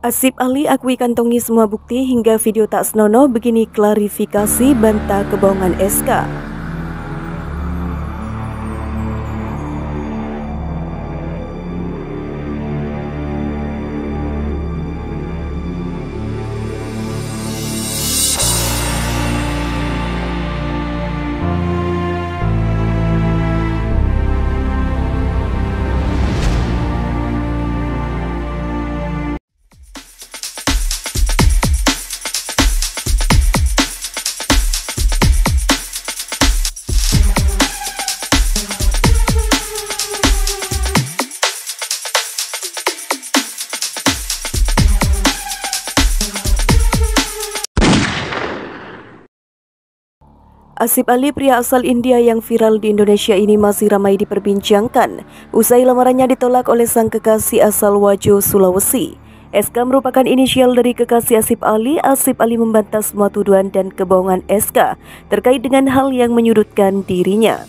Asip Ali akui kantongi semua bukti hingga video tak senonoh, begini klarifikasi bantah kebohongan SK. Asip Ali, pria asal India yang viral di Indonesia ini, masih ramai diperbincangkan usai lamarannya ditolak oleh sang kekasih asal Wajo, Sulawesi. SK merupakan inisial dari kekasih Asip Ali. Asip Ali membantah semua tuduhan dan kebohongan SK terkait dengan hal yang menyudutkan dirinya.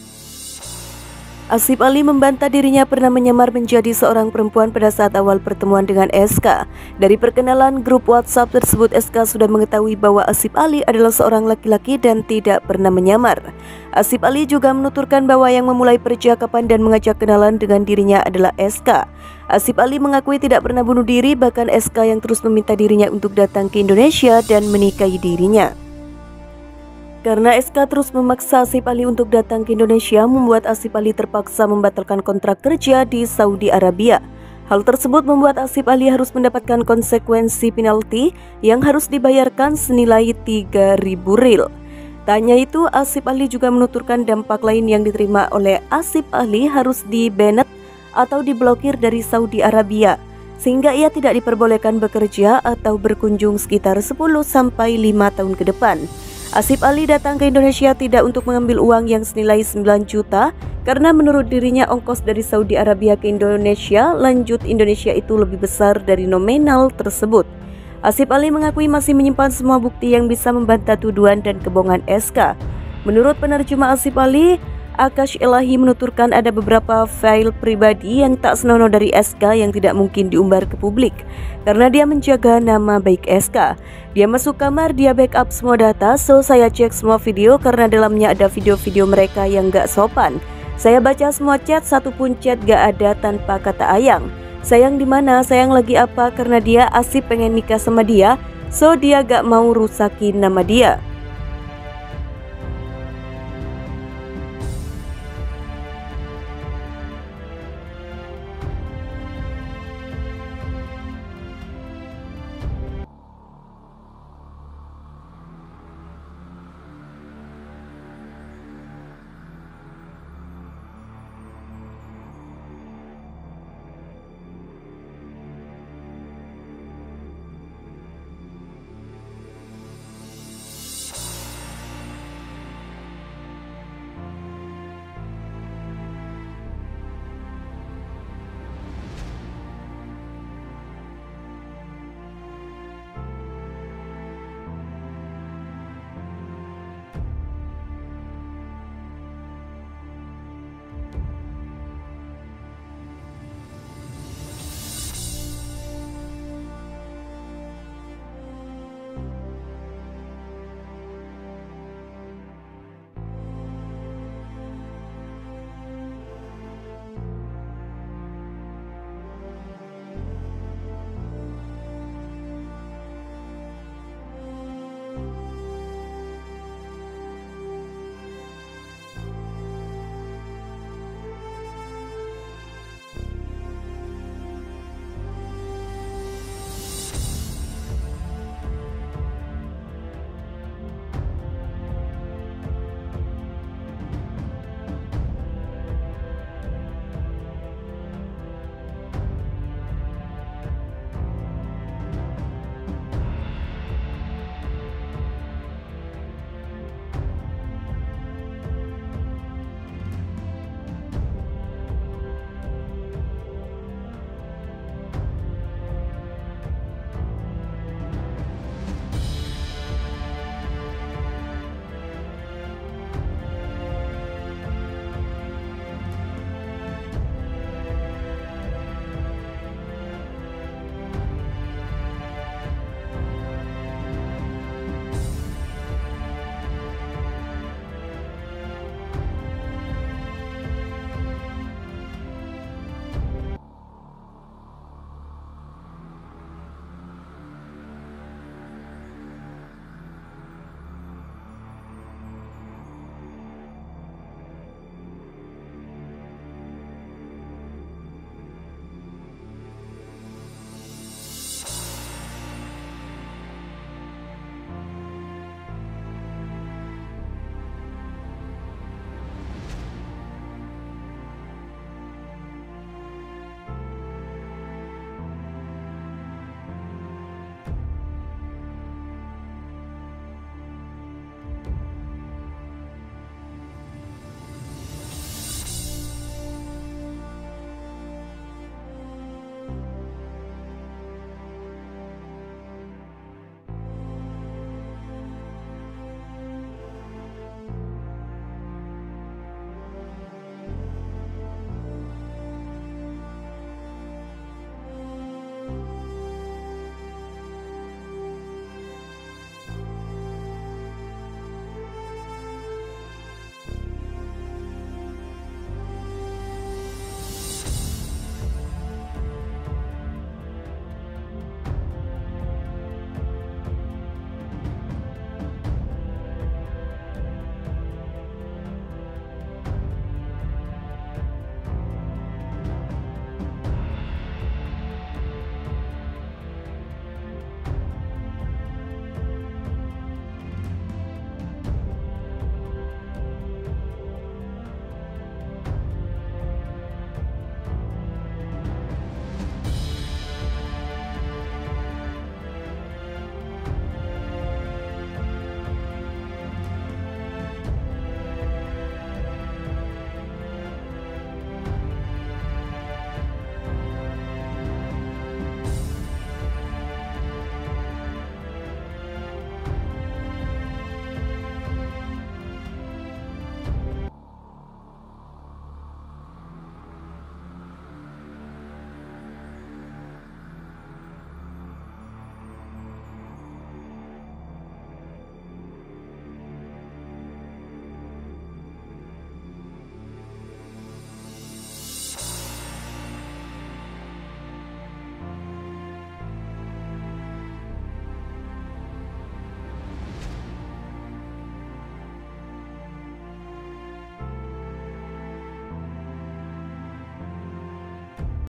Asip Ali membantah dirinya pernah menyamar menjadi seorang perempuan pada saat awal pertemuan dengan SK. Dari perkenalan grup WhatsApp tersebut, SK sudah mengetahui bahwa Asip Ali adalah seorang laki-laki dan tidak pernah menyamar. Asip Ali juga menuturkan bahwa yang memulai percakapan dan mengajak kenalan dengan dirinya adalah SK. Asip Ali mengakui tidak pernah bunuh diri, bahkan SK yang terus meminta dirinya untuk datang ke Indonesia dan menikahi dirinya. Karena SK terus memaksa Asip Ali untuk datang ke Indonesia, membuat Asip Ali terpaksa membatalkan kontrak kerja di Saudi Arabia. Hal tersebut membuat Asip Ali harus mendapatkan konsekuensi penalti yang harus dibayarkan senilai 3.000 riyal. Tak hanya itu, Asip Ali juga menuturkan dampak lain yang diterima oleh Asip Ali harus di-banned atau diblokir dari Saudi Arabia, sehingga ia tidak diperbolehkan bekerja atau berkunjung sekitar 10-5 tahun ke depan. Asip Ali datang ke Indonesia tidak untuk mengambil uang yang senilai 9 juta, karena menurut dirinya ongkos dari Saudi Arabia ke Indonesia lanjut Indonesia itu lebih besar dari nominal tersebut. Asip Ali mengakui masih menyimpan semua bukti yang bisa membantah tuduhan dan kebohongan SK. Menurut penerjemah Asip Ali, Akash Elahi menuturkan ada beberapa file pribadi yang tak senonoh dari SK yang tidak mungkin diumbar ke publik karena dia menjaga nama baik SK. Dia masuk kamar, dia backup semua data, so saya cek semua video karena dalamnya ada video-video mereka yang gak sopan. Saya baca semua chat, satu pun chat gak ada tanpa kata ayang. Sayang di mana, sayang lagi apa, karena dia Asip pengen nikah sama dia, so dia gak mau rusakin nama dia.